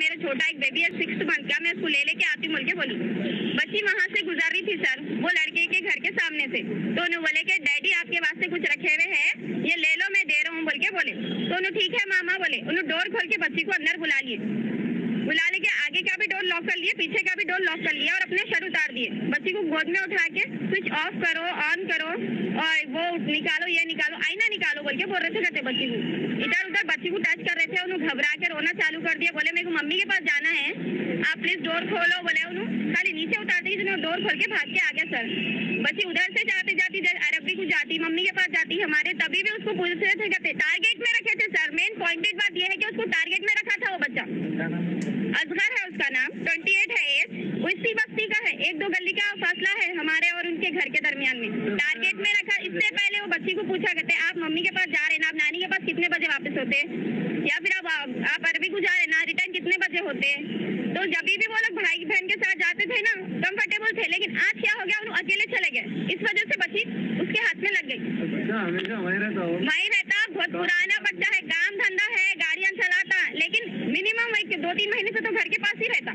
मेरा छोटा एक बेबी है 6 मंथ का, मैं उसको लेके आती हूँ बोल के बोली। बच्ची वहाँ से गुजर रही थी सर, वो लड़के के घर के सामने से, तो उन्होंने बोले कि डैडी आपके वास्ते कुछ रखे हुए हैं, ये ले लो मैं दे रहा हूँ बोल के बोले। तो उन्होंने ठीक है मामा बोले, उन्होंने डोर खोल के बच्ची को अंदर बुला लेके आगे का भी डोर लॉक कर लिए, पीछे का भी डोर लॉक कर लिया और अपने शर उतार दिए। बच्ची को गोद में उठा के स्विच ऑफ करो, ऑन करो और वो निकालो, ये निकालो, आईना निकालो बोल के बोल रहे थे कहते बच्ची को। इधर उधर बच्ची को टच कर रहे थे, उन्होंने घबरा के रोना चालू कर दिया। बोले मेरे को मम्मी के पास जाना है, आप प्लीज डोर खोलो बोले। उन्होंने खाली नीचे उतारते ही डोर खोल के भाग के आ गया सर। बच्ची उधर से जाते जाती अरबी को जाती, मम्मी के पास जाती हमारे, तभी भी उसको पूछ रहे थे कहते टारगेट में रखे थे सर। मेन पॉइंटेड बात यह है कि उसको टारगेट में रखा था वो बच्चा। असगर है उसका नाम, 28 है एज, उसी बस्ती का है, 1-2 गली का फासला है हमारे और उनके घर के दरमियान में। टारगेट में रखा। इससे पहले वो बच्ची को पूछा करते आप मम्मी के पास जा रहे ना, आप नानी के पास कितने बजे वापस होते, या फिर आप अरबी को जा रहे ना, रिटर्न कितने बजे होते। तो जब भी वो लोग भाई बहन के साथ जाते थे ना कंफर्टेबल थे, लेकिन आज क्या हो गया, उन्होंने अकेले चले गए, इस वजह से बच्ची उसके हाथ में लग गई। वही रहता, बहुत पुराना बच्चा है, काम धंधा है, गाड़ियां चलाता, लेकिन मिनिमम 2-3 महीने से तो घर के पास ही रहता।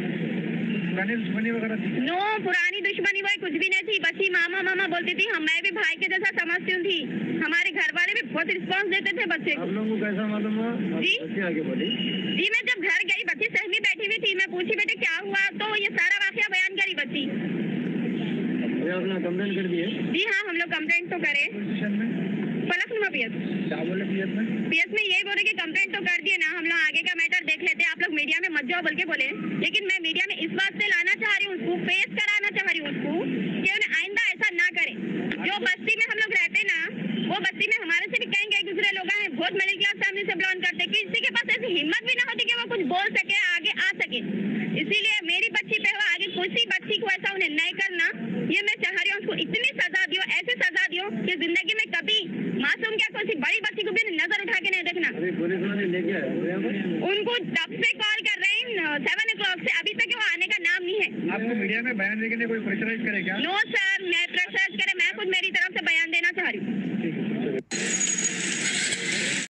दुश्मनी वगैरह नो, पुरानी दुश्मनी वही कुछ भी नहीं थी। बच्ची मामा मामा बोलती थी, मैं भी भाई के जैसा समझती थी। हमारे घर वाले भी बहुत रिस्पांस देते थे बच्चे को। आप लोगों को कैसा मालूम हुआ? जी आगे बोली। जी, मैं जब घर गई बच्ची सहमी बैठी हुई थी, मैं पूछी बेटे क्या हुआ, तो ये सारा वाकया बयान करी बच्ची। आपने कंप्लेंट कर दी है? जी हाँ, हम लोग कंप्लेंट तो करे। फलकनुमा पीएस में यही बोले कि कंप्लेंट तो कर दिए ना, हम लोग आगे का मैटर देख लेते हैं, आप लोग मीडिया में मत जाओ बोल के बोले। लेकिन मैं मीडिया में इस बात से लाना चाह रही हूँ, उसको फेस कराना चाह रही हूँ उसको, कि उन्हें आइंदा ऐसा ना करे। जो बस्ती में हम लोग रहते ना, वो बस्ती में हमारे से भी कहेंगे एक दूसरे लोग हैं, बहुत मिडिल क्लास फैमिली से बिलोंग करते, किसी के पास ऐसी हिम्मत भी ना होती कि वो कुछ बोल सके, आगे आ सके। इसीलिए मेरी बच्ची पे हो, आगे किसी बच्ची को ऐसा उन्हें नहीं करना, ये मैं चाह रही हूँ। उसको इतनी सजा दियो, ऐसी सजा दियो कि जिंदगी में कभी मासूम क्या किसी बड़ी बच्ची को भी नजर उठा के नहीं देखना। पुलिस वाले लेके आए उनको तब से कॉल कर रहे हैं 7 o'clock से, अभी तक वो आने का नाम नहीं है। आपको मीडिया में बयान देने के लिए कोई प्रेशराइज करे क्या? नो सर, मैं प्रेशराइज करे, मैं खुद मेरी तरफ से बयान देने